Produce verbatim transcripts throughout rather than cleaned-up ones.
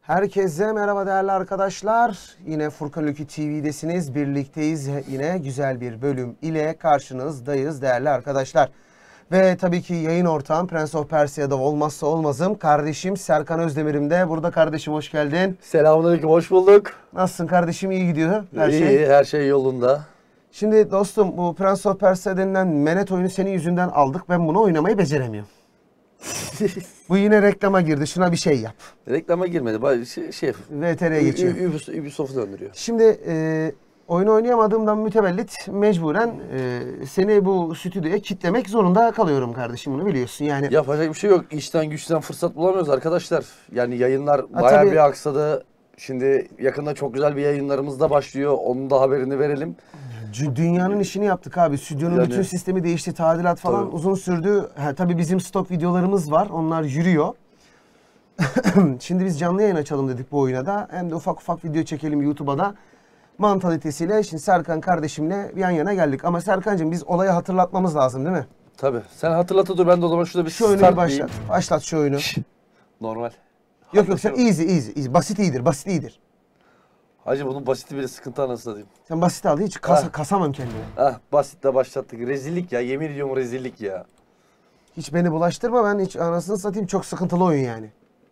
Herkese merhaba değerli arkadaşlar. Yine Furkan Ülkü T V'desiniz. Birlikteyiz. Yine güzel bir bölüm ile karşınızdayız değerli arkadaşlar. Ve tabii ki yayın ortağım Prince of Persia'da olmazsa olmazım kardeşim Serkan Özdemir'im de. Burada kardeşim, hoş geldin. Selamünaleyküm, hoş bulduk. Nasılsın kardeşim? İyi gidiyor her iyi, şey? İyi, her şey yolunda. Şimdi dostum, bu Prince of Persia denilen menet oyunu senin yüzünden aldık. Ben bunu oynamayı beceremiyorum. Bu yine reklama girdi. Şuna bir şey yap. Reklama girmedi. Şey, şey V T R'ye geçiyor. Ubisoft'u döndürüyor. Şimdi e, oyunu oynayamadığımdan mütevellit mecburen e, seni bu stüdyoya kitlemek zorunda kalıyorum kardeşim, bunu biliyorsun yani. Yapacak bir şey yok. İşten güçten fırsat bulamıyoruz arkadaşlar. Yani yayınlar ha, bayağı tabii. bir aksadı. Şimdi yakında çok güzel bir yayınlarımız da başlıyor. Onun da haberini verelim. Dünyanın işini yaptık abi. Stüdyonun yani, bütün sistemi değişti. Tadilat falan tabii. uzun sürdü. Ha, tabii bizim stok videolarımız var. Onlar yürüyor. Şimdi biz canlı yayın açalım dedik bu oyuna da. Hem de ufak ufak video çekelim YouTube'a da. Mantalitesiyle şimdi Serkan kardeşimle yan yana geldik. Ama Serkancığım, biz olayı hatırlatmamız lazım değil mi? Tabii. Sen hatırlat dur, ben de o zaman şurada bir şu oyunu bir başlat. Başlat şu oyunu. Normal. Yok yok, sen easy easy. easy. Basit iyidir. Basit iyidir. Hacı bunun basiti bile sıkıntı, anasını satayım. Sen basit al, hiç kas, kasamam kendimi. Ah, basitle başlattık. Rezillik ya, yemin ediyorum rezillik ya. Hiç beni bulaştırma, ben hiç anasını satayım, çok sıkıntılı oyun yani.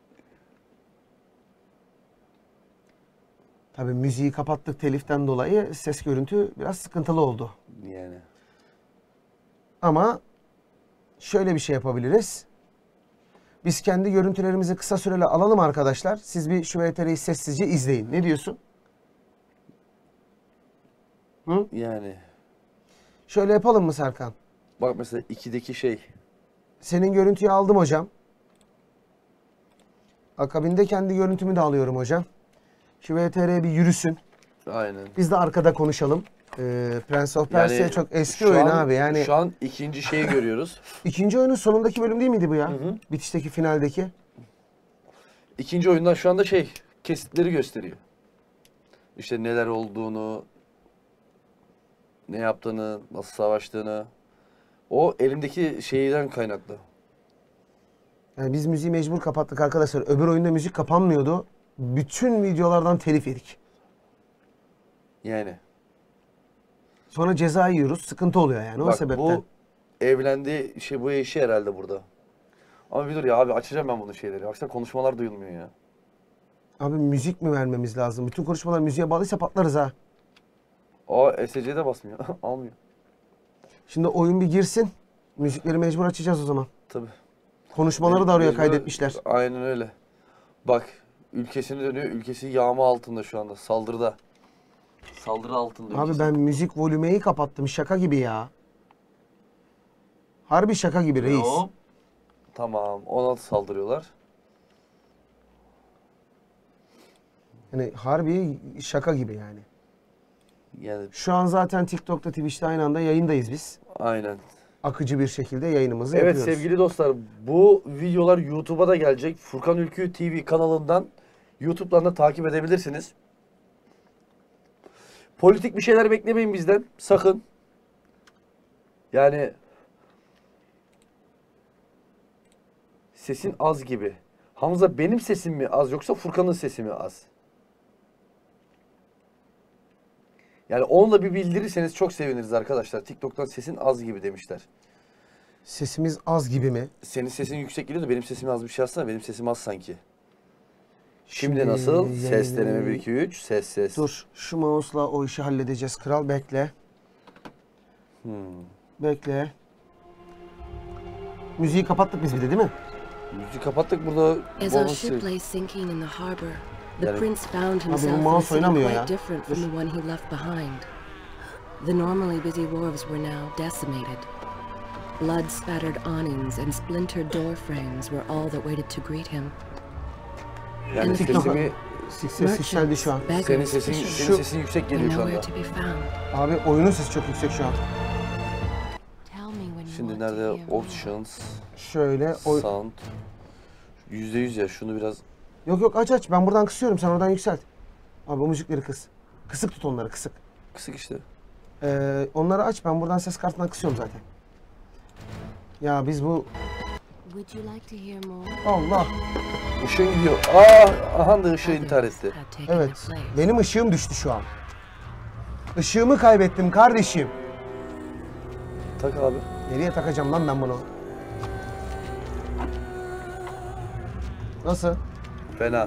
Tabii müziği kapattık teliften dolayı, ses görüntü biraz sıkıntılı oldu. Yani. Ama şöyle bir şey yapabiliriz. Biz kendi görüntülerimizi kısa süreli alalım arkadaşlar. Siz bir şu V T R'yi sessizce izleyin. Ne diyorsun? Hı? Yani. Şöyle yapalım mı Serkan? Bak mesela ikideki şey. Senin görüntüyü aldım hocam. Akabinde kendi görüntümü de alıyorum hocam. Şu V T R bir yürüsün. Aynen. Biz de arkada konuşalım. Ee, Prince of Persia yani çok eski oyun an, abi. Yani şu an ikinci şeyi görüyoruz. İkinci oyunun sonundaki bölüm değil miydi bu ya? Hı hı. Bitişteki, finaldeki. İkinci oyundan şu anda şey, kesitleri gösteriyor. İşte neler olduğunu, ne yaptığını, nasıl savaştığını. O elimdeki şeyden kaynaklı. Yani biz müziği mecbur kapattık arkadaşlar. Öbür oyunda müzik kapanmıyordu. Bütün videolardan telif yedik. Yani. Sonra ceza yiyoruz. Sıkıntı oluyor yani. O Bak, sebepten. Bu evlendi, şey bu işi herhalde burada. Ama bir dur ya abi, açacağım ben bunu şeyleri. Baksana konuşmalar duyulmuyor ya. Abi müzik mi vermemiz lazım? Bütün konuşmalar müziğe bağlıysa patlarız ha. Aa, S C'de basmıyor. Almıyor. Şimdi oyun bir girsin. Müzikleri mecbur açacağız o zaman. Tabii. Konuşmaları da oraya kaydetmişler. Aynen öyle. Bak, ülkesine dönüyor. Ülkesi yağma altında şu anda. Saldırıda. Saldırı altında. Abi ülkesi. ben müzik volümeyi kapattım. Şaka gibi ya. Harbi şaka gibi reis. Yo. Tamam. Ona saldırıyorlar. Yani harbi şaka gibi yani. Yani Şu an zaten TikTok'ta, Twitch'te aynı anda yayındayız biz. aynen. Akıcı bir şekilde yayınımızı Evet yapıyoruz. sevgili dostlar, bu videolar YouTube'a da gelecek. Furkan Ülkü T V kanalından, YouTube'dan da takip edebilirsiniz. Politik bir şeyler beklemeyin bizden. Sakın. Yani sesin az gibi. Hamza, benim sesim mi az yoksa Furkan'ın sesi mi az? Yani onunla bir bildirirseniz çok seviniriz arkadaşlar. TikTok'tan sesin az gibi demişler. Sesimiz az gibi mi? Senin sesin yüksek geliyor da benim sesim az, bir şey yazsana. Benim sesim az sanki. Şimdi, Şimdi nasıl? Yayını... Ses deneme bir iki üç. Ses ses. Dur. Şu mouse'la o işi halledeceğiz kral. Bekle. Hmm. Bekle. Müziği kapattık biz bir de değil mi? Müziği kapattık burada. As our ship lay sinking in the harbor, the prince found himself in a city quite different from the one he left behind. The normally busy wharves were now decimated. Blood-spattered awnings and splintered door frames were all that waited to greet him. Yani sesimi... Ses yükseldi şu an. Senin sesin, senin sesin yüksek geliyor şu anda. Abi oyunun sesi çok yüksek şu an. Şimdi nerede? Options. Şöyle. Oy... Sound. yüzde yüz ya, şunu biraz... Yok yok, aç aç. Ben buradan kısıyorum. Sen oradan yükselt. Abi bu müzikleri kıs. Kısık tut onları, kısık. Kısık işte. Ee, onları aç. Ben buradan ses kartından kısıyorum zaten. Ya biz bu Would you like to hear more? Allah. Işığın gidiyor. Aa, aha da ışığı intihar etti. Evet. Benim ışığım düştü şu an. Işığımı kaybettim kardeşim. Tak abi. Nereye takacağım lan ben bunu? Nasıl? Fena.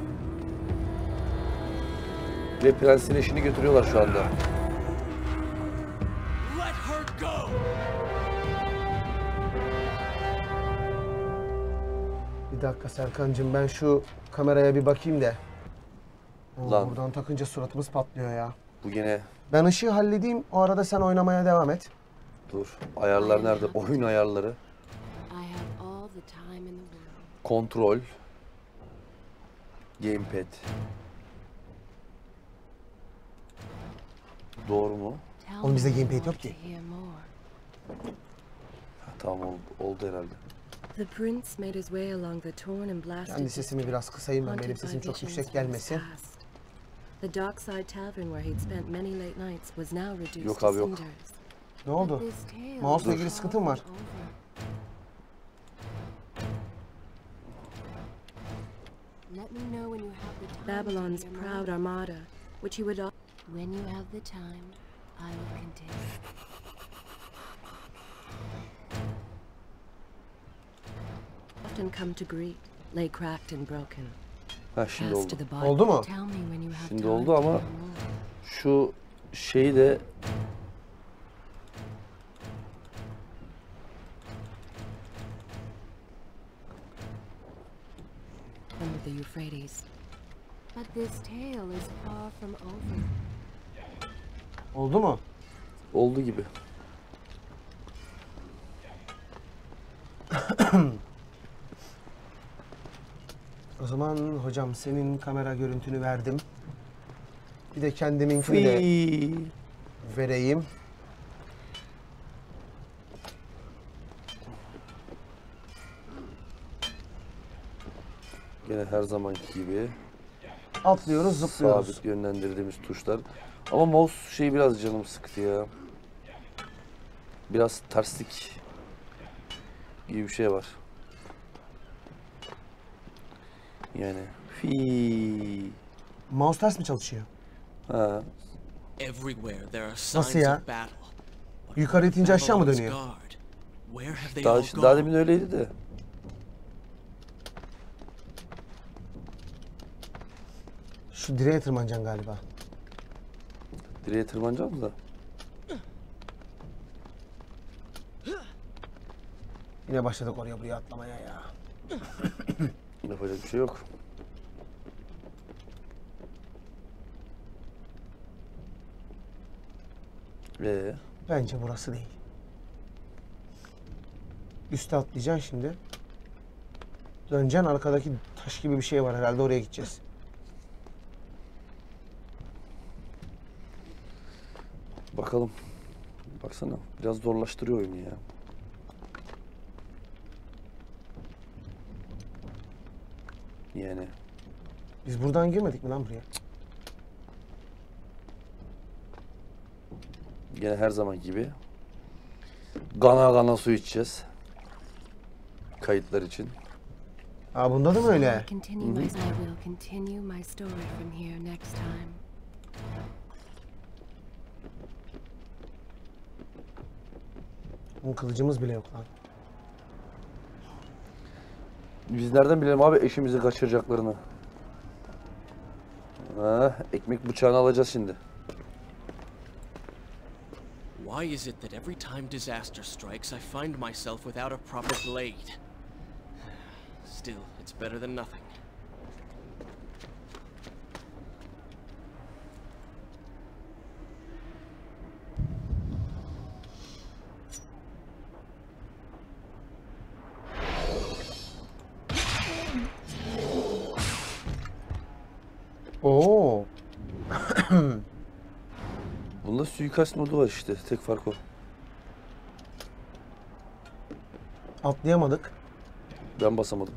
Ve prensin eşini götürüyorlar şu anda. Bir dakika Serkancığım, ben şu kameraya bir bakayım da. Oo, Lan. buradan takınca suratımız patlıyor ya. Bu gene... Ben ışığı halledeyim, o arada sen oynamaya devam et. Dur. Ayarlar nerede? Oyun ayarları. Kontrol. Gamepad. Doğru mu? Oğlum bizde gamepad yok ki. Ha, tamam oldu, oldu herhalde. The prince made his way along the torn and blasted Kendi sesimi biraz kısayım ben, benim sesim çok yüksek gelmesin. The dockside tavern where he'd spent many late nights was now reduced Yok to abi, yok. cinders. Ne oldu? Mouse'la ilgili sıkıntım var. Babylon's proud armada, which he would al- when you have the time, I will continue. Often come to greet, lay cracked and broken. Ha şimdi Pass oldu. to the body. Oldu mu? Tell me when you have Şimdi time oldu ama to hear more. şu şeyi de Under the Euphrates. But this tale is far from over. Oldu mu? oldu gibi. O zaman hocam senin kamera görüntünü verdim. Bir de kendiminkini de Fii. vereyim. Gene her zamanki gibi Atlıyoruz, zıplıyoruz. sabit yönlendirdiğimiz tuşlar. Ama mouse şeyi biraz canım sıktı ya. Biraz terslik gibi bir şey var. Yani fi. Mouse ters mi çalışıyor? Ha. Everywhere there are Nasıl signs ya? of battle. But Yukarı itince aşağı mı Babylon's dönüyor? guard, where have they Daha, all daha gone? demin öyleydi de. Şu direğe tırmanacaksın galiba. Direğe tırmanacağız da. Yine başladık oraya buraya atlamaya ya. Yapacak bir şey yok. Ee, Bence burası değil. Üste atlayacaksın şimdi. Döneceksin, arkadaki taş gibi bir şey var herhalde, oraya gideceğiz. bakalım. Baksana biraz zorlaştırıyor oyunu ya. Yani Biz buradan girmedik mi lan buraya? gene her zaman gibi gana gana su içeceğiz. Kayıtlar için. Aa, bunda da mı öyle? I continue my, I will continue my story from here next time. Bunun kılıcımız bile yok lan. Biz nereden bilelim abi eşimizi kaçıracaklarını? Ha, ekmek bıçağını alacağız şimdi. Why is it that every time disaster strikes, I find myself without a proper blade? Still, it's better than nothing. Oo. Bunda suikast modu var işte. Tek fark o. Atlayamadık. Ben basamadım.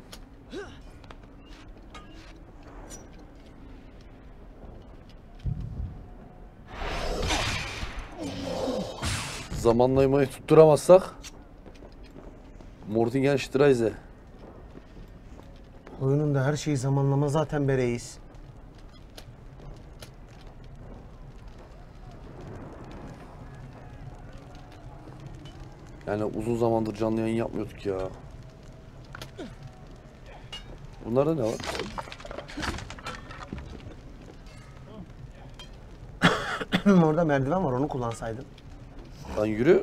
Zamanlamayı tutturamazsak Mortingen Streise. Oyunun da her şeyi zamanlama zaten be reis. Yani uzun zamandır canlı yayın yapmıyorduk ya. Bunlarda ne var? Orada merdiven var, onu kullansaydın. Lan yürü.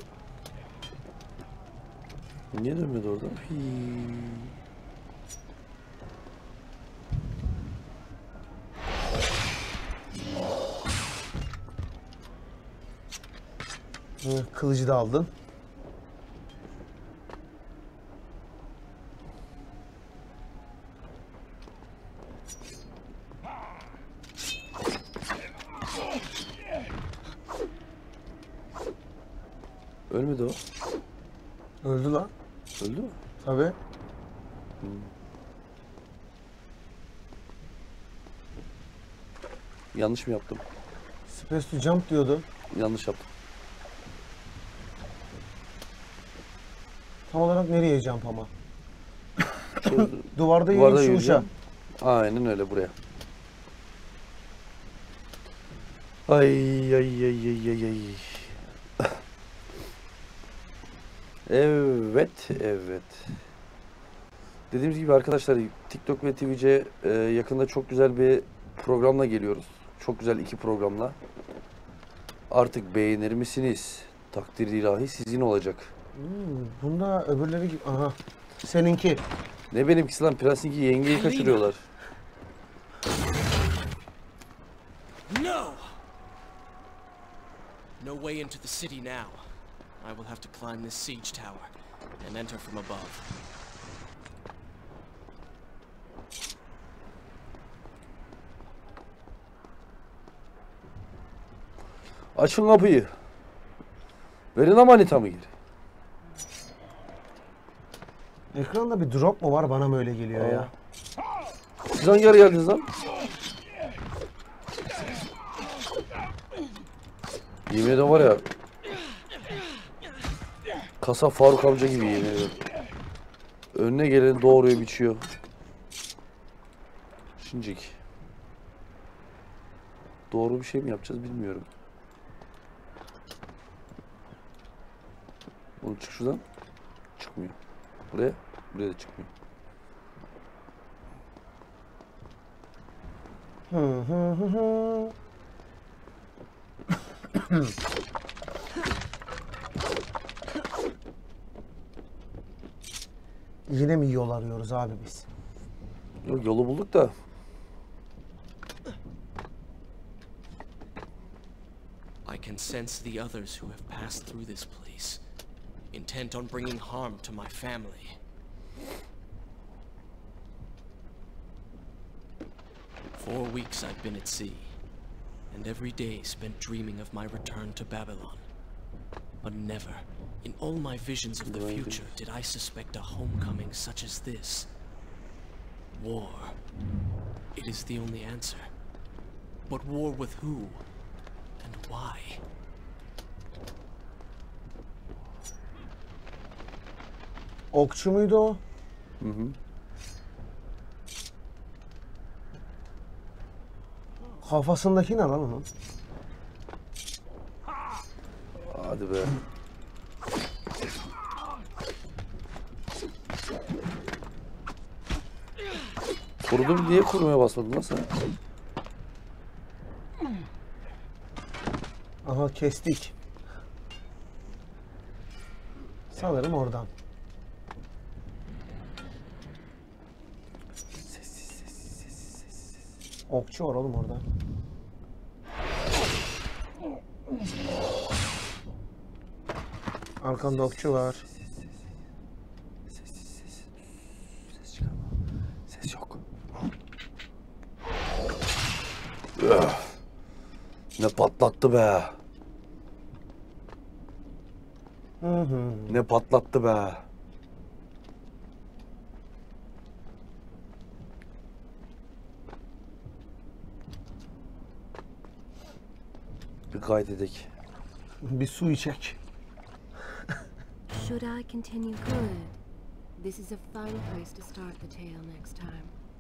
Niye dönmedi orada? Hı, kılıcı da aldın. Ölmedi o. Öldü lan. Öldü mü? Tabii. Hmm. Yanlış mı yaptım? Space to jump diyordu. Yanlış yaptım. Tam olarak nereye jump ama? Şu, Duvarda duvarda yürüyüş uçağı. yürüyeceğim. Aynen öyle, buraya. Ay ay ay ay ay ay. Evet, evet. Dediğimiz gibi arkadaşlar, TikTok ve Twitch'e e, yakında çok güzel bir programla geliyoruz. Çok güzel iki programla. Artık beğenir misiniz? Takdir ilahi sizin olacak. Hmm, bunda öbürleri gibi. Aha. Seninki. Ne benimkisi lan? Prensinki yengeyi kaçırıyorlar. No! No way into the city now. I will have to climb this siege tower and enter from above. Açın kapıyı. Verin ama manitamı geri. Ekranda bir drop mu var, bana mı öyle geliyor Aa. ya? Siz hangi ara geldiniz lan? Yemin ediyorum var ya. Kasap Faruk amca gibi, yemin ediyorum. Önüne geleni doğruya biçiyor. Şincik. Doğru bir şey mi yapacağız bilmiyorum. Oğlum çık şuradan. Çıkmıyor. Buraya. Buraya da çıkmıyor. Hı hı hı hı. Yine mi yol arıyoruz abi biz? Yok, yolu bulduk da. I can sense the others who have passed through this place, intent on bringing harm to my family. Four weeks I've been at sea, and every day spent dreaming of my return to Babylon. But never, in all my visions of the future, did I suspect a homecoming such as this. War. It is the only answer. But war with who? And why? Okçu muydu o? Hı hı. Kafasındaki ne lan onun? Hadi be. Korudum, niye korumaya basmadın lan sen? Aha, kestik. Sanırım oradan. Sessiz sessiz sessiz sessiz. Okçu var oğlum orada. Arkamda okçu var. Sessiz sessiz. Ses çıkarma. Ses yok. Öf. Ne patlattı be. Hı hı. Ne patlattı be. Bir kaydedek. Bir su içek. Should I continue? Good. This is a fine place to start the tale next time.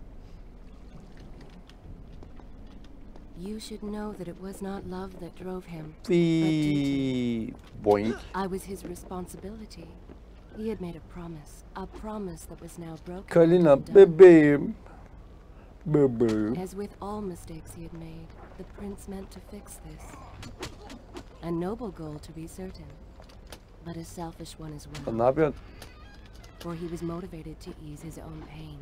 You should know that it was not love that drove him. Fii. Boing. I was his responsibility. He had made a promise, a promise that was now broken. Kalina bebeğim. Bebeğim. As with all mistakes he had made, the prince meant to fix this. A noble goal to be certain, but a selfish one as well. Ne yapıyorsun? For he was motivated to ease his own pain.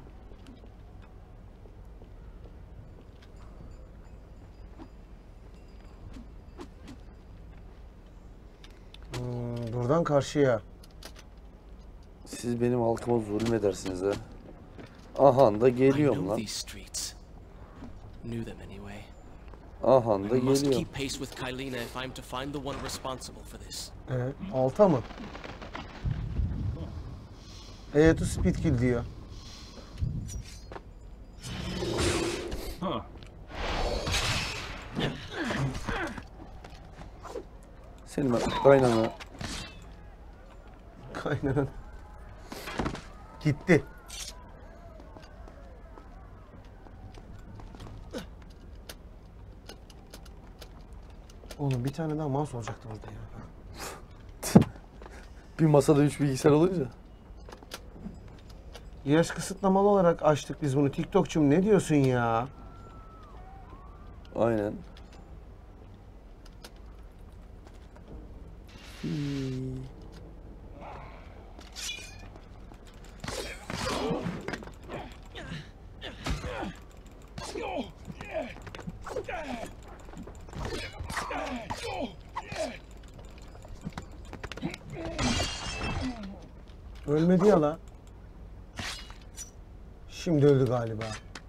Hmm, buradan karşıya. Siz benim halkıma zulmedersiniz ha. Aha da geliyorum lan. Aha da geliyorum. Evet, alta mı? E to speed kill diyor. Senin kaynana. Kaynanan. Gitti. Oğlum bir tane daha mouse olacaktı orada ya. Bir masada üç bilgisayar olunca. Yaş kısıtlamalı olarak açtık biz bunu. TikTok'cum ne diyorsun ya? Aynen. Ölmedi ya la. Şimdi öldü galiba.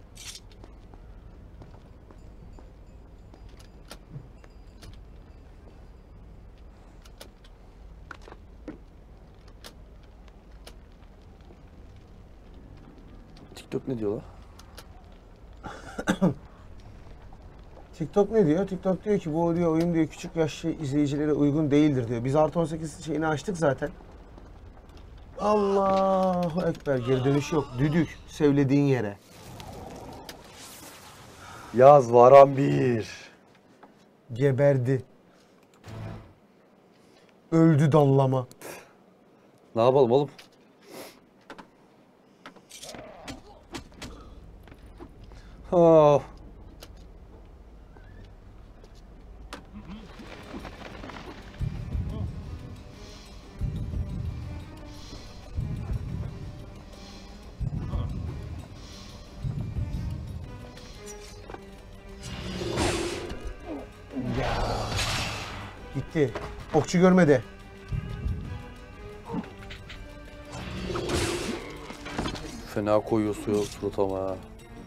TikTok ne diyor la? TikTok ne diyor? TikTok diyor ki bu diyor oyun diyor küçük yaşlı izleyicilere uygun değildir diyor. Biz artı on sekiz şeyini açtık zaten. Allahu Ekber, geri dönüş yok. Düdük sevlediğin yere. Yaz varan bir. Geberdi. Öldü dallama. Ne yapalım oğlum? Ha. Gitti. Okçu görmedi. Fena koyuyor suya suratama.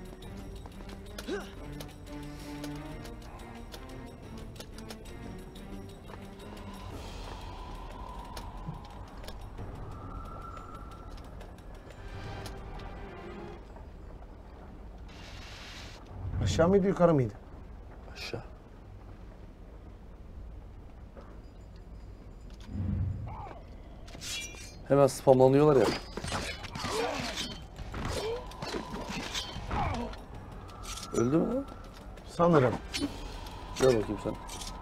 Aşağı mıydı yukarı mıydı? Aşağı. Hemen spamlanıyorlar ya. Öldü mü? Sanırım. Gel bakayım sen.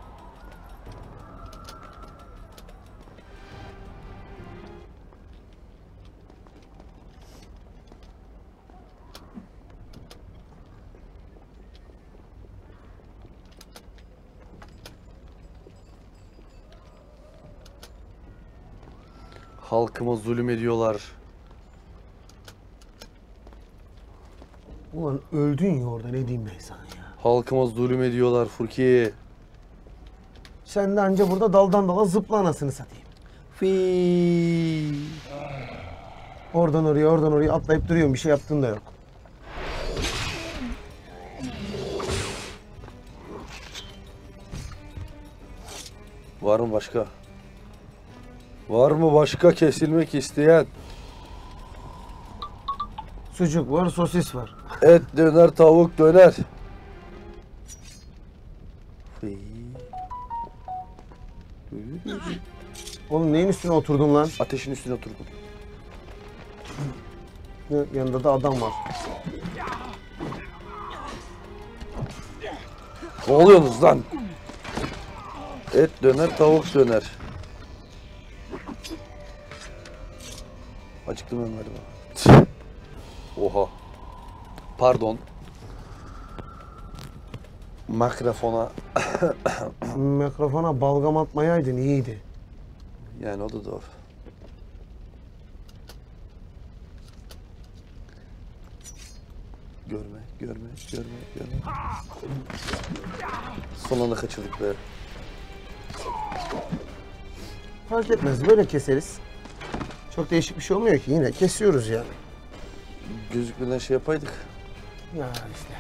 Halkıma zulüm ediyorlar. Ulan öldün ya orada, ne diyeyim ben sana ya. Halkıma zulüm ediyorlar Furki. Sen de anca burada daldan dala zıpla anasını satayım. Fii. Oradan oraya oradan oraya atlayıp duruyorsun, bir şey yaptığın da yok. Var mı başka? Var mı başka kesilmek isteyen? Sucuk var, sosis var. Et döner, tavuk döner. Oğlum neyin üstüne oturdun lan? Ateşin üstüne oturdum. Yanında da adam var. Ne oluyorsunuz lan? Et döner, tavuk döner. Acıktım ben galiba. Oha. Pardon. Mikrofona. Mikrofona balgam atmayaydın iyiydi. Yani o da doğru. Görme, görme, görme, görme. Son anda kaçırdık be. Fark etmez, böyle keseriz. Çok değişik bir şey olmuyor ki, yine kesiyoruz yani. Gözükmeden şey yapaydık. Ya işte.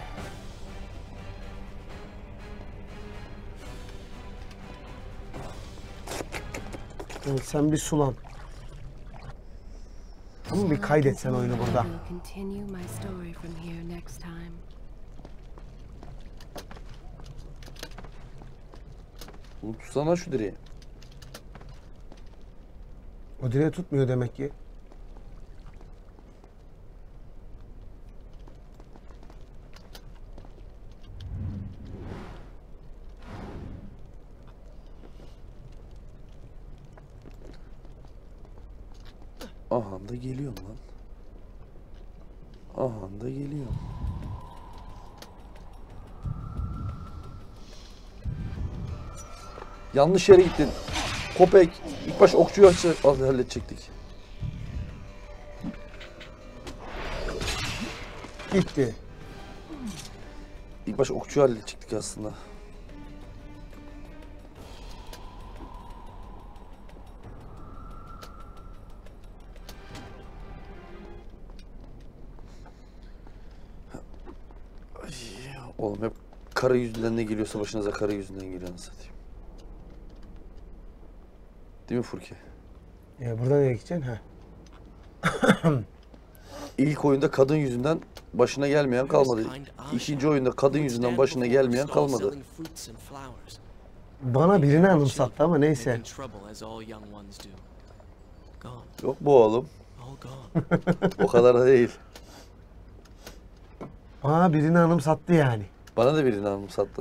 Evet, sen bir sulan. Ama bir kaydet sen oyunu burada. Oğlum tutsana şu direği. O direği tutmuyor demek ki. Aha da geliyorum lan. Aha da geliyorum. Yanlış yere gittin. Köpek. İlk baş okçuyu halledecektik. Gitti. İlk baş okçuyu halledecektik aslında. Ay, oğlum hep kara yüzünden ne geliyorsa başınıza kara yüzünden geliyor anasını satayım. Değil mi Furki? Ya buradan nereye gideceksin? Ha. İlk oyunda kadın yüzünden başına gelmeyen kalmadı. İkinci oyunda kadın yüzünden başına gelmeyen kalmadı. Bana birini anımsattı ama neyse. Yok bu oğlum. O kadar da değil. Bana birini anımsattı yani. Bana da birini anımsattı.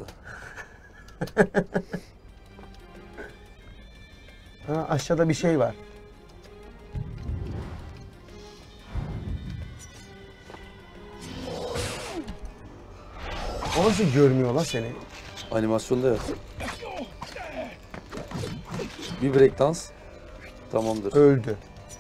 Ha, aşağıda bir şey var. O nasıl görmüyor la seni? Animasyonda ya. Bir break dans. Tamamdır. Öldü.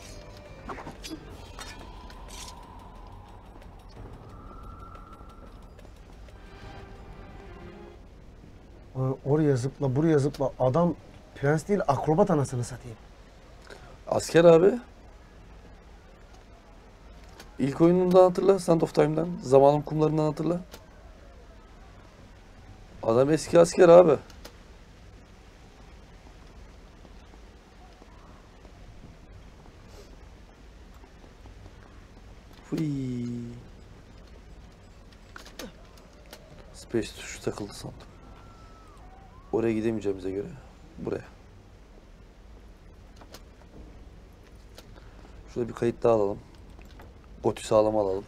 Oraya zıpla, buraya zıpla. Adam prens değil, akrobat anasını satayım. Asker abi. İlk oyunundan hatırla, Sand of Time'dan. Zamanın kumlarından hatırla. Adam eski asker abi. Fıy. Space tuşu takıldı sandım. Oraya gidemeyeceğimize göre buraya. Şurada bir kayıt daha alalım. Gotü sağlam alalım.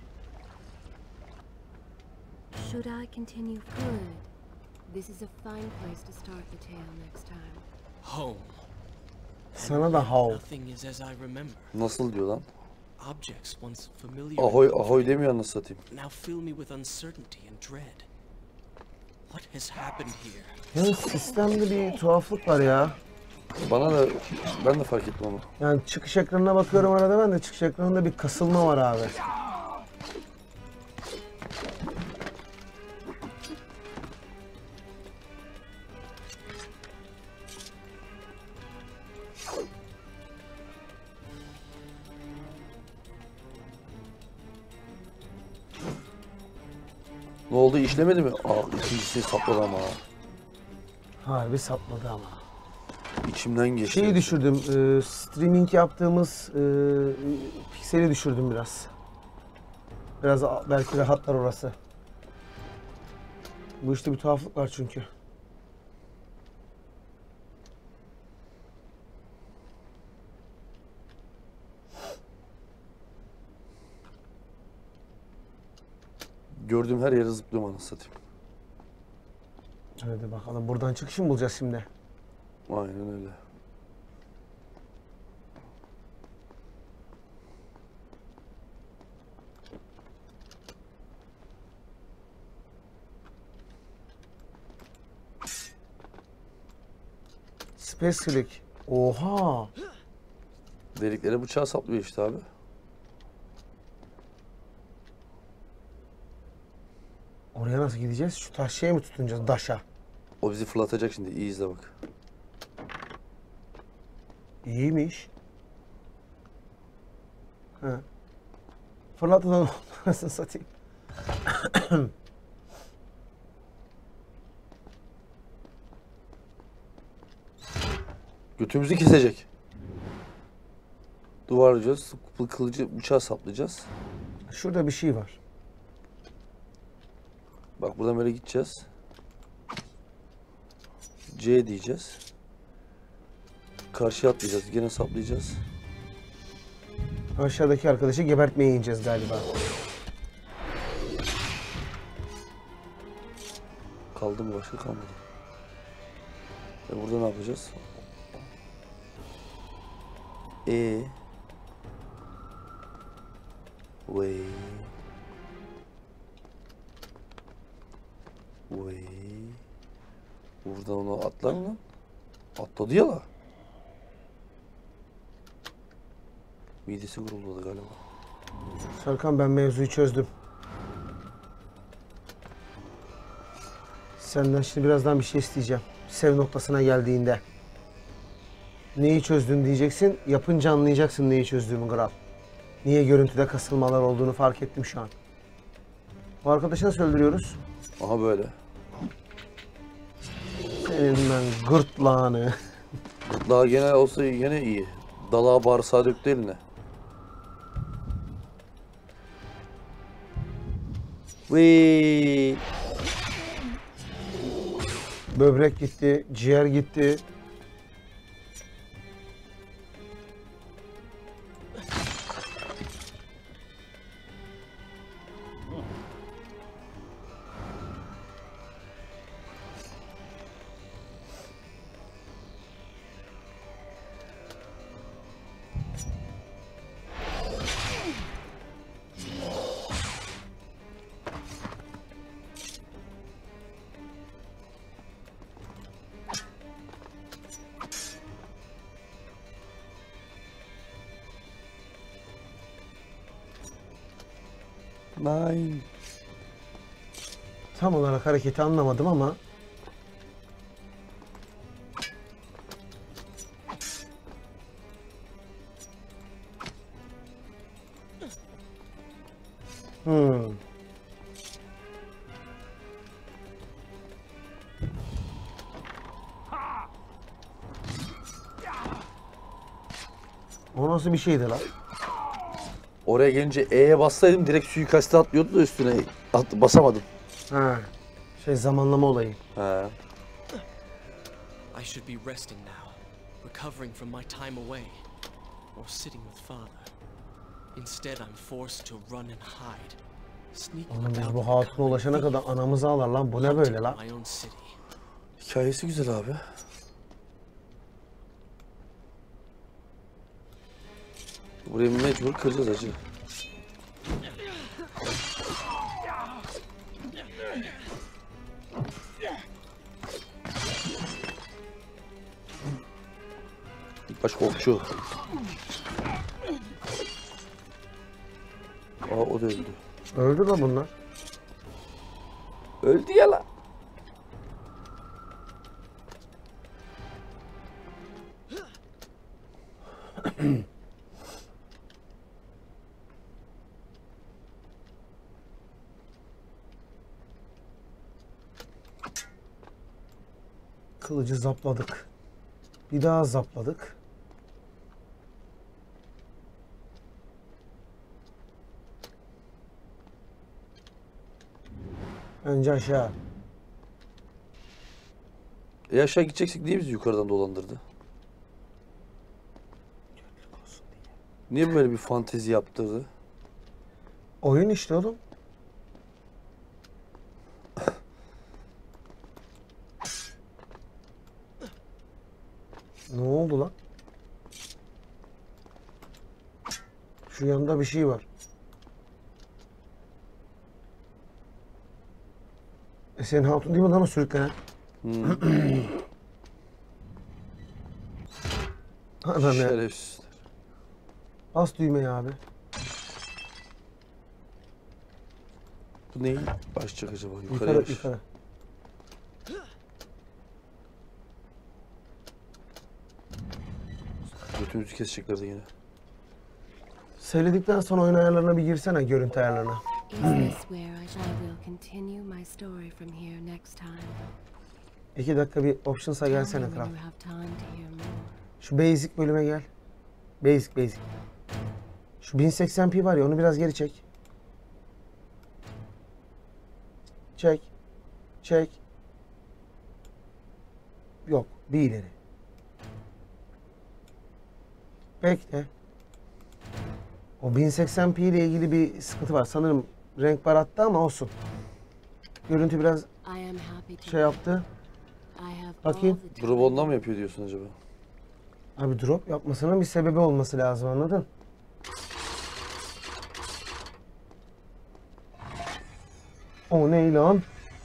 Should I continue forward? This is a fine place to start the tale next time. Home. Sana da hav. Nothing is as I remember. Nasıl diyor lan? Objects once familiar. Ahoy ahoy demiyor anasını satayım. Now fill me with uncertainty and dread. What has happened here? Ya sistemde bir tuhaflık var ya. Bana da ben de fark ettim onu. Yani çıkış ekranına bakıyorum arada, ben de çıkış ekranında bir kasılma var abi. Ne oldu, işlemedi mi? Aa, ikincisini sapladı ama. Harbi sapladı ama. İçimden geçti. Şeyi düşürdüm, e, streaming yaptığımız e, pikseli düşürdüm biraz. Biraz belki rahatlar orası. Bu işte bir tuhaflık var çünkü. Gördüğüm her yere zıplıyorum anasını satayım. Hadi bakalım buradan çıkış mı bulacağız şimdi? Aynen öyle. Space Oha. Deliklere bıçağı saplıyor işte abi. Oraya nasıl gideceğiz? Şu taş şeye mi tutunacağız? Daşa. O bizi fırlatacak şimdi. İyi izle bak. İyiymiş. He. Fırlatıdan nasıl satayım? Götümüzü kesecek. Duvarlayacağız. Kılıcı bıçağı saplayacağız. Şurada bir şey var. Bak buradan böyle gideceğiz. C diyeceğiz. Karşıya atlayacağız. Gene saplayacağız. Aşağıdaki arkadaşı gebertmeye ineceğiz galiba. Kaldı mı? Başka kalmadı. E burada ne yapacağız? E Vay Vay Buradan onu atlar mı lan? Atladı ya la. Midesi guruldadı galiba. Serkan ben mevzuyu çözdüm. Senden şimdi birazdan bir şey isteyeceğim. Sev noktasına geldiğinde. Neyi çözdün diyeceksin. Yapınca anlayacaksın neyi çözdüğümü kral. Niye görüntüde kasılmalar olduğunu fark ettim şu an. Bu arkadaşı nasıl öldürüyoruz? Aha böyle. Senin ben gırtlağını. Gırtlağı gene olsa gene iyi. Dalağı bağırsağı döktü eline. Vıy. Böbrek gitti, ciğer gitti. Nine. Tam olarak hareketi anlamadım ama Hmm. O nasıl bir şeydi lan? Oraya gelince E'ye bassaydım direkt suikaste atlıyordu da üstüne at, basamadım. Ha. Şey zamanlama olayı. He. I should be resting now, recovering from my time away, or sitting with father. Instead, I'm forced to run and hide, sneaking Oğlum biz about bu the hatuna ulaşana kadar anamızı ağlar lan. Bu ne böyle lan? my own city. Hikayesi güzel abi. Burayı mecbur kıracağız acı. İlk baş okçu. Aa o da öldü. Öldü mü bunlar? Öldü ya lan. Kılıcı zapladık. Bir daha zapladık. Önce aşağı. E aşağı gideceksek niye bizi yukarıdan dolandırdı? Niye böyle bir fantezi yaptırdı? Oyun işte oğlum. Bunda bir şey var. E senin hatun değil mi lan o sürüklenen? Hmm. Adam ya. Şerefsizler. Bas düğmeyi abi. Bu neyin başlayacak acaba? Yukarı Yukarıya. yukarı. Götümüzü keseceklerdi yine. Söyledikten sonra oyun ayarlarına bir girsene, görüntü ayarlarına. Is this where I shall will continue my story from here next time? İki dakika bir options'a Tell me gelsene when kral. you have time to hear more. Şu basic bölüme gel. Basic basic. Şu bin seksen p var ya, onu biraz geri çek. Çek. Çek. Yok, bir ileri. Bekle. O bin seksen p ile ilgili bir sıkıntı var. Sanırım renk bar attı ama olsun. Görüntü biraz I am happy to şey yaptı. I have Bakayım. all the time. Drop ondan mı yapıyor diyorsun acaba? Abi drop yapmasının bir sebebi olması lazım, anladın? O ne lan?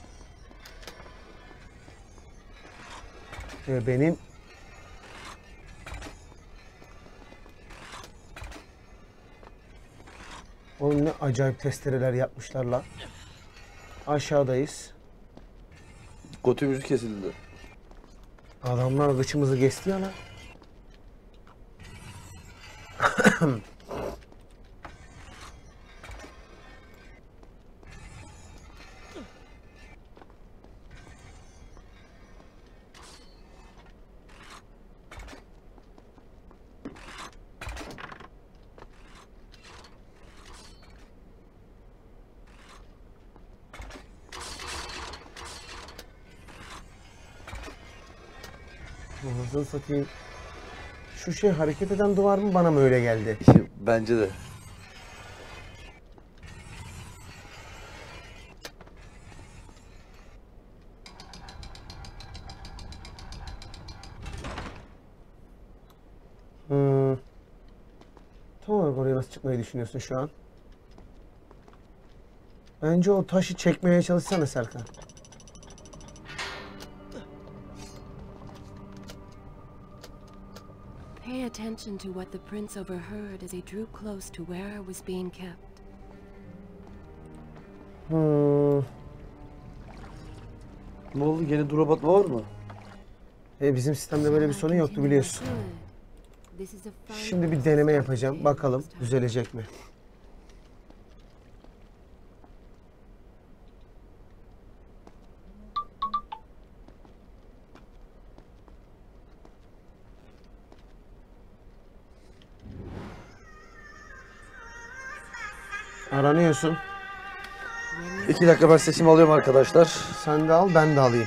Ee, benim Oğlum ne acayip testereler yapmışlar lan. Aşağıdayız. Götümüzü kesildi. Adamlar gıçımızı kesti ya lan. Nasıl satayım? Şu şey hareket eden duvar mı, bana mı öyle geldi? Bence de. Hmm. Tam olarak oraya nasıl çıkmayı düşünüyorsun şu an? Bence o taşı çekmeye çalışsana Serkan. Pay attention to what the prince overheard as he drew close to where I was being kept. Hmm. Ne oldu? Yine drop atma var mı? E, bizim sistemde böyle bir sorun yoktu biliyorsun. This is a fine Şimdi bir deneme yapacağım. Bakalım düzelecek mi? Aranıyorsun. İki dakika ben sesimi alıyorum arkadaşlar. Sen de al, ben de alayım.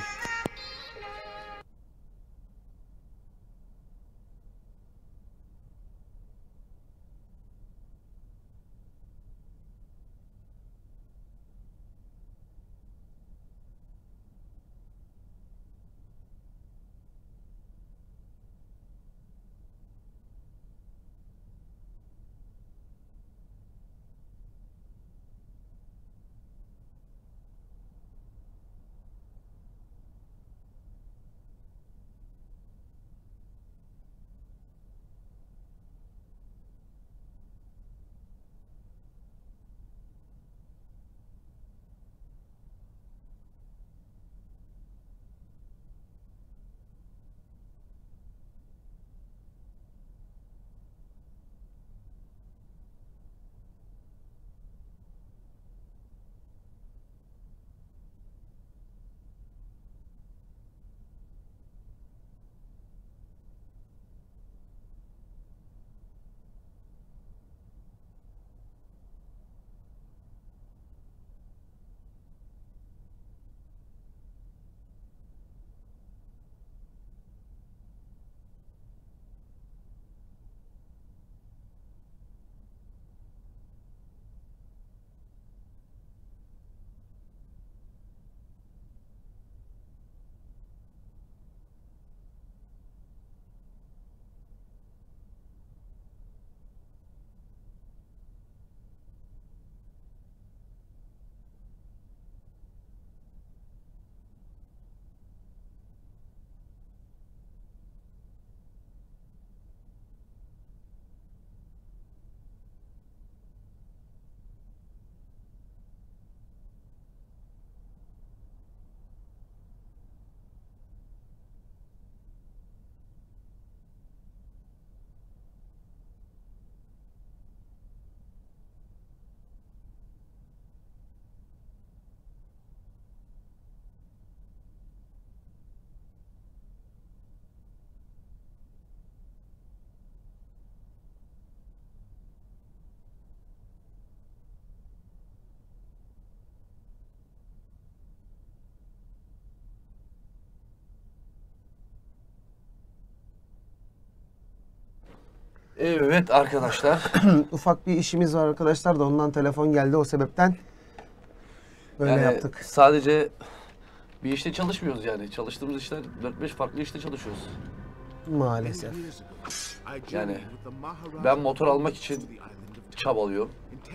Evet arkadaşlar. Ufak bir işimiz var arkadaşlar da ondan telefon geldi o sebepten. Böyle yani yaptık. Sadece bir işte çalışmıyoruz yani. Çalıştığımız işler dört beş farklı işte çalışıyoruz. Maalesef. Yani ben motor almak için çabalıyorum.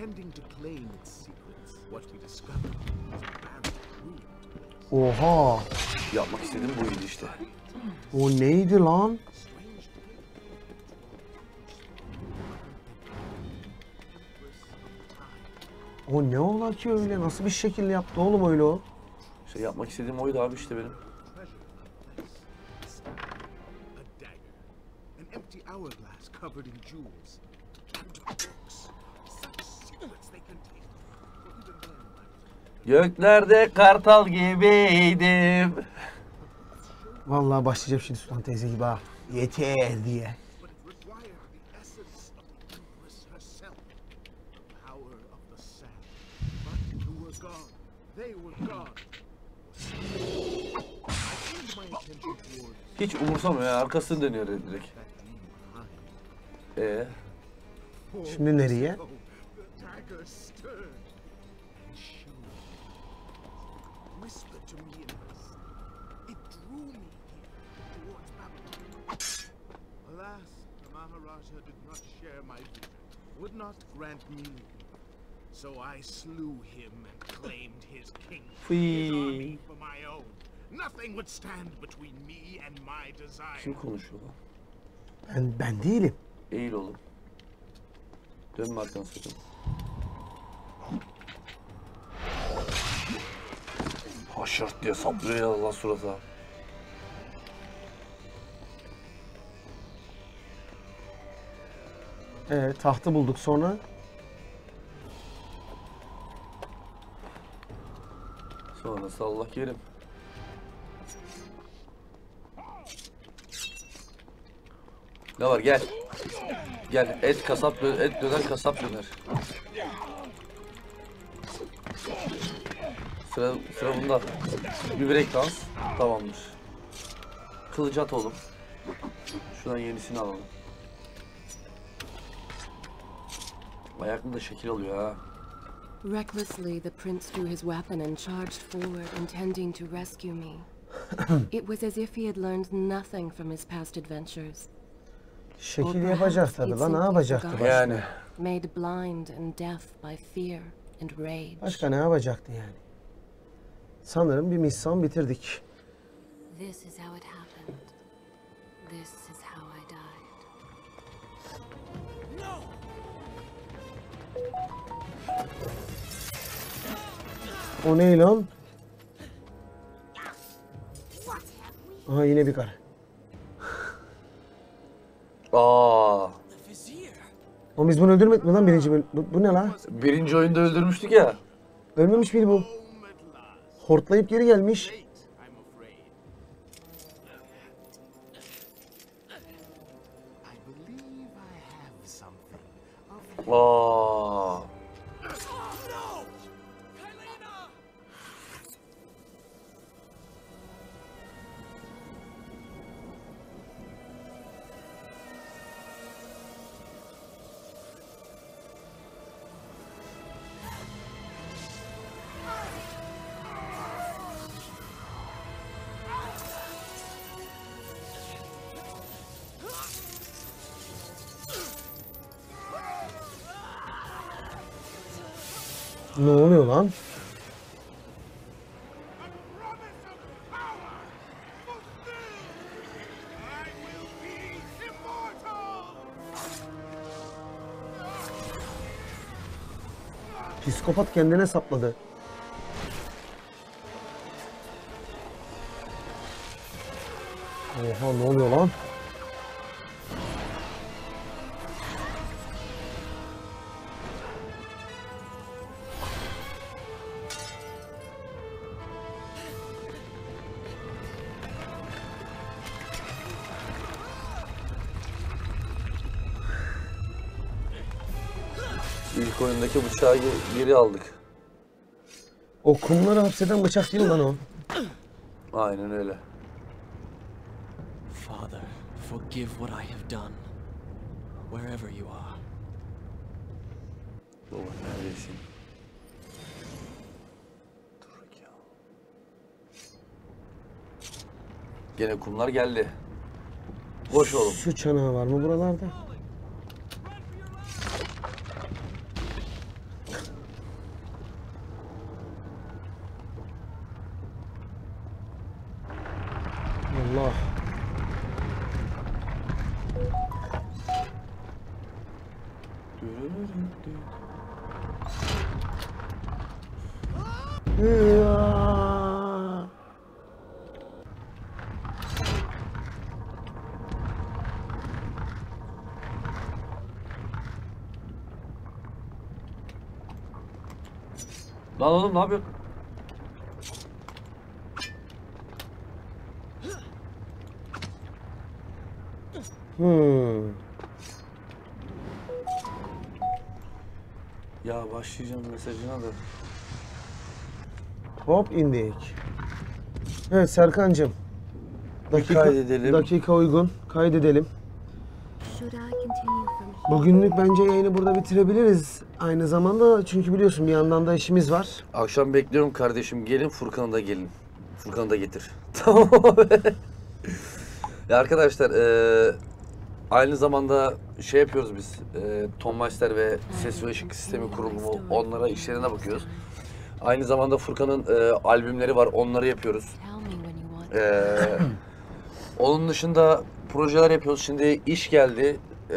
Oha. Yapmak istediğim buydu işte. O neydi lan? O ne ola ki öyle? Nasıl bir şekilde yaptı oğlum öyle o? İşte yapmak istediğim oydu abi işte benim. Göklerde kartal gibiydim. Vallahi başlayacağım şimdi Sultan teyze gibi ha. Yeter diye. Hiç umursamıyor ya, arkasını dönüyor direkt. Ee? Şimdi nereye? Would not grant me. So I slew him and claimed his kingdom, his army for my own. Nothing would stand between me and my desire. Kim konuşuyor lan? Ben, ben değilim. Eğil oğlum. Dönme arkanı sakın. Haşırt diye saplıyor ya lan surata. Ee, tahtı bulduk sonra. Sonrası Allah kerim. Ne var gel. Gel et kasap et döner kasap döner. Sıra sıra bunda. Bir break dans tamamdır. Kılıcı at oğlum. Şuradan yenisini alalım. Ayaklı da şekil alıyor ha. Recklessly, the prince drew his weapon and charged forward, intending to rescue me. It was as if he had learned nothing from his past adventures. Şekil yapacak tabii lan, ne yapacaktı başka? Yani. Made blind and deaf by fear and rage. Başka ne yapacaktı yani? Sanırım bir misyon bitirdik. This is how it happened. This is how I died. O ne lan? Aha yine bir karı. Aa. Ama biz bunu öldürmedik mi lan birinci bölüm? Bu, bu ne lan? Birinci oyunda öldürmüştük ya. Ölmemiş miydi bu? Hortlayıp geri gelmiş. Aa. Ne oluyor lan? Psikopat kendine sapladı. Oha ne oluyor lan? İlk oyundaki bıçağı geri aldık. O kumları hapseden bıçak değil lan o. Aynen öyle. Father, forgive what I have done. wherever you are. Baba neredesin? Dur ya. Gene kumlar geldi. Boş oğlum. Su çanağı var mı buralarda? Allah. Ya. Lan oğlum ne yapıyorsun? Hmm. Ya başlayacağım mesajına da. Hop indik. Evet Serkancığım. Dakika, kaydedelim. dakika uygun. Kaydedelim. Should I continue from here? Bugünlük bence yayını burada bitirebiliriz. Aynı zamanda çünkü biliyorsun bir yandan da işimiz var. Akşam bekliyorum kardeşim. Gelin Furkan'ı da gelin. Furkan'ı da getir. Tamam abi. Ya arkadaşlar eee aynı zamanda şey yapıyoruz biz. Eee Tom Meister ve ses ve ışık sistemi kurulumu, onlara işlerine bakıyoruz. Aynı zamanda Furkan'ın eee albümleri var. Onları yapıyoruz. Tell me when you want. Eee onun dışında projeler yapıyoruz. Şimdi iş geldi. Eee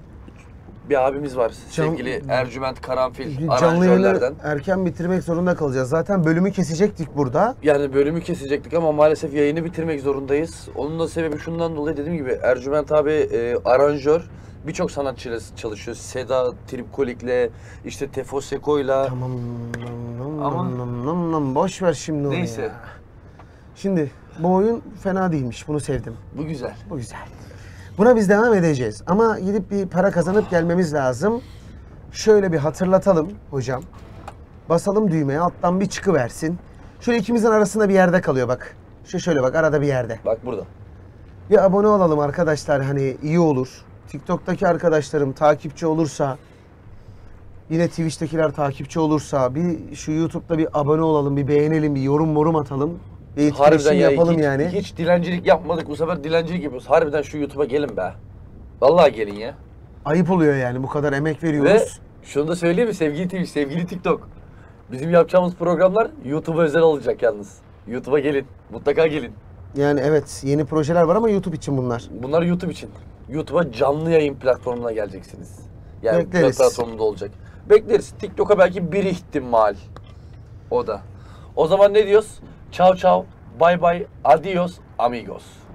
bir abimiz var. Can- Sevgili Ercüment Karanfil Canlı yayını aranjörlerden. erken bitirmek zorunda kalacağız. Zaten bölümü kesecektik burada. Yani bölümü kesecektik ama maalesef yayını bitirmek zorundayız. Onun da sebebi şundan dolayı, dediğim gibi Ercüment abi e, aranjör. Birçok sanatçıyla çalışıyor. Seda Tripkolik'le, işte Tefo Seko'yla. Tamam. Ama- Nam, nam, nam, nam. Boş ver şimdi onu Neyse. ya. Şimdi bu oyun fena değilmiş. Bunu sevdim. Bu güzel. Bu güzel. Buna biz devam edeceğiz. Ama gidip bir para kazanıp gelmemiz lazım. Şöyle bir hatırlatalım hocam. Basalım düğmeye, alttan bir çıkıversin. Şöyle ikimizin arasında bir yerde kalıyor bak. Şu şöyle bak, arada bir yerde. Bak burada. Bir abone olalım arkadaşlar, hani iyi olur. TikTok'taki arkadaşlarım takipçi olursa, yine Twitch'tekiler takipçi olursa, bir şu YouTube'da bir abone olalım, bir beğenelim, bir yorum morum atalım. Bir Harbiden etkileşim ya, yapalım hiç, yani. hiç dilencilik yapmadık. Bu sefer dilencilik yapıyoruz. Harbiden şu YouTube'a gelin be. Vallahi gelin ya. Ayıp oluyor yani, bu kadar emek Ve veriyoruz. şunu da söyleyeyim mi sevgili Twitch, sevgili TikTok. Bizim yapacağımız programlar YouTube'a özel olacak yalnız. YouTube'a gelin. Mutlaka gelin. Yani evet, yeni projeler var ama YouTube için bunlar. Bunlar YouTube için. YouTube'a canlı yayın platformuna geleceksiniz. Yani Bekleriz. platformunda olacak. Bekleriz. TikTok'a belki bir ihtimal. O da. O zaman ne diyoruz? Ciao ciao, bye bye, adios, amigos.